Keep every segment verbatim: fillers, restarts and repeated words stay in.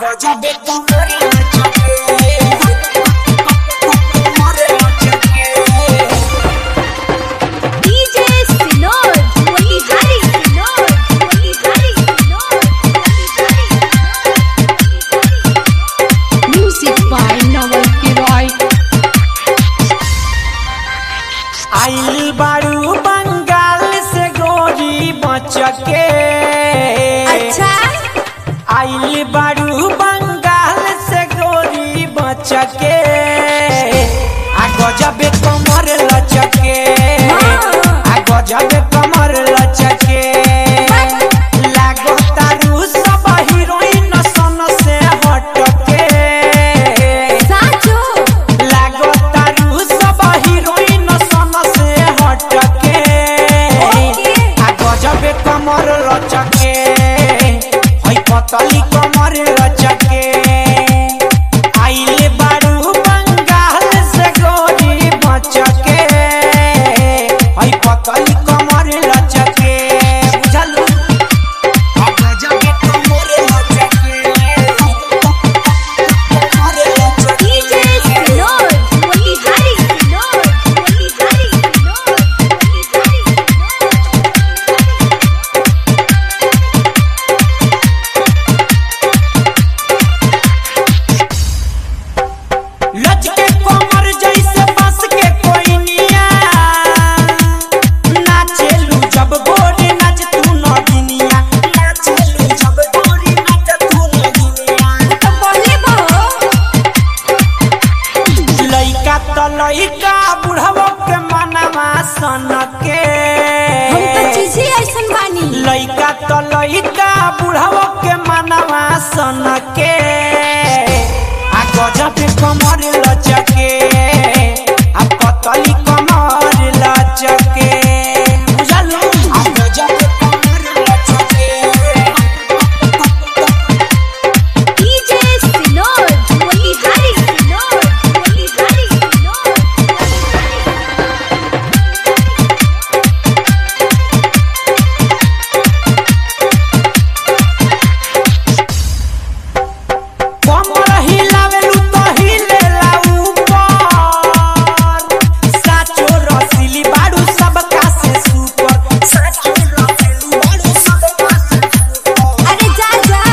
गजबे कमर लचके कमर लचके डीजे सिनोर वही हरी सिनोर वही हरी सिनोर म्यूजिक बाय नवल किरॉय। आइल बारू बंगाल से गोरी बचके। अच्छा आइल बारू बंगाल से गोरी बचके आ गजबे कमर लचके आ गजबे कमर लचके लागो तारू सब हीरोइन सन से हटके साचो लागो तारू सब हीरोइन सन से हटके आ गजबे कमर लचके होई पतली कमर लचके आइले बारू बंगाल से गोरी बचके होई पतली कमर लचके बुझलू आ गजबे कमर लचके कमर लचके डीजे सिनोर वही हरी सिनोर वही हरी सिनोर वही हरी लचके कमर जैसे बस के कोई निया नाचेलू जब गोरी नाच तू नगिनिया नाचेलू जब गोरी नाच तू नगिनिया तो बोले बो लइका त लइका बुढ़वा के मनवा सनके हम तो चीज़ी ऐसन बानी लइका त लइका बुढ़वा के मनवा सनके आ गजबे कमर लचके आ पतली कमर लचके बुझलू आ गजबे कमर लचके डीजे सिनोर वही हरी सिनोर वही हरी सिनोर कमर हिलावेलू तो हिलेला ऊपर साचो रसीली बाड़ू सबका से सुपर साचो रसीली बाड़ू सबका से सुपर अरे जा जा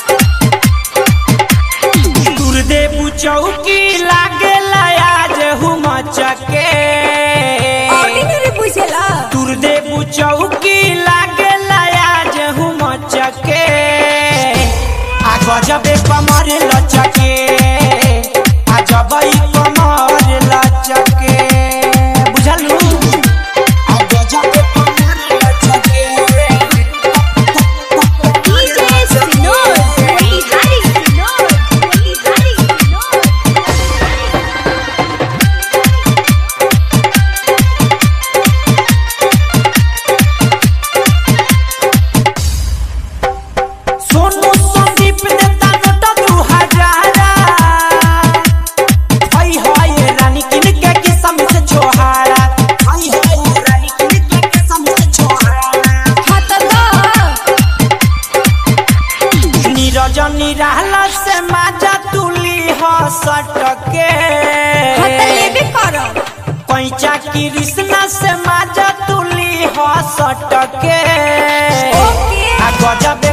दुर्देव चौकी लागेला आज हुमचके ऑर्डिनरी पूछेला दुर्देव चौकी लागेला आज हुमचके आ गजबे कमर लचके आ जबई कमर लचके बुझलू आ गजबे कमर लचके डीजे सिनोर वही हरी सिनोर वही हरी सिनोर सोनू संदीप देता नोट दू हजारा हई हई रानी किन के किसम से छोहारा हई हई रानी किन के किसम से छोहारा हाथ दो नीरज निराला से माजा तुली हसटके हाथ लेबे करो पैचा कृष्णा से माजा तुली हसटके ओके आ गजबे